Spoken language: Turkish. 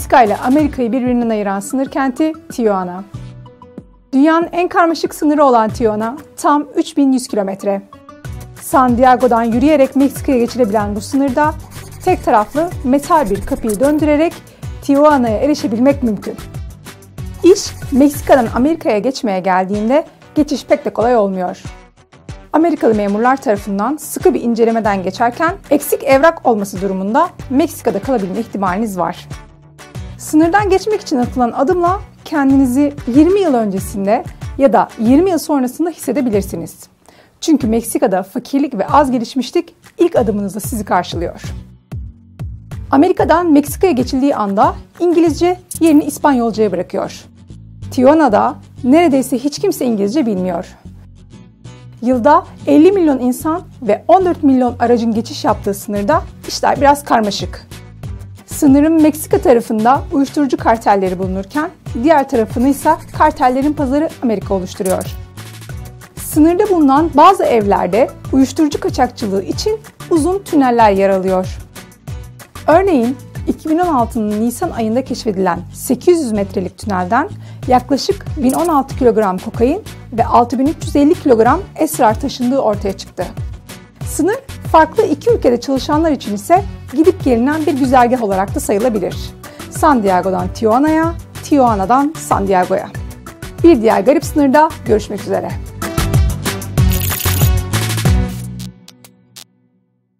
Meksika ile Amerika'yı birbirinden ayıran sınır kenti Tijuana. Dünyanın en karmaşık sınırı olan Tijuana tam 3100 kilometre. San Diego'dan yürüyerek Meksika'ya geçilebilen bu sınırda tek taraflı metal bir kapıyı döndürerek Tijuana'ya erişebilmek mümkün. İş Meksika'dan Amerika'ya geçmeye geldiğinde geçiş pek de kolay olmuyor. Amerikalı memurlar tarafından sıkı bir incelemeden geçerken eksik evrak olması durumunda Meksika'da kalabilme ihtimaliniz var. Sınırdan geçmek için atılan adımla kendinizi 20 yıl öncesinde ya da 20 yıl sonrasında hissedebilirsiniz. Çünkü Meksika'da fakirlik ve az gelişmişlik ilk adımınızda sizi karşılıyor. Amerika'dan Meksika'ya geçildiği anda İngilizce yerini İspanyolcaya bırakıyor. Tijuana'da neredeyse hiç kimse İngilizce bilmiyor. Yılda 50 milyon insan ve 14 milyon aracın geçiş yaptığı sınırda işler biraz karmaşık. Sınırın Meksika tarafında uyuşturucu kartelleri bulunurken diğer tarafını ise kartellerin pazarı Amerika oluşturuyor. Sınırda bulunan bazı evlerde uyuşturucu kaçakçılığı için uzun tüneller yer alıyor. Örneğin 2016'nın Nisan ayında keşfedilen 800 metrelik tünelden yaklaşık 1016 kilogram kokain ve 6350 kilogram esrar taşındığı ortaya çıktı. Sınır farklı iki ülkede çalışanlar için ise gidip gelinen bir güzergah olarak da sayılabilir. San Diego'dan Tijuana'ya, Tijuana'dan San Diego'ya. Bir diğer garip sınırda görüşmek üzere.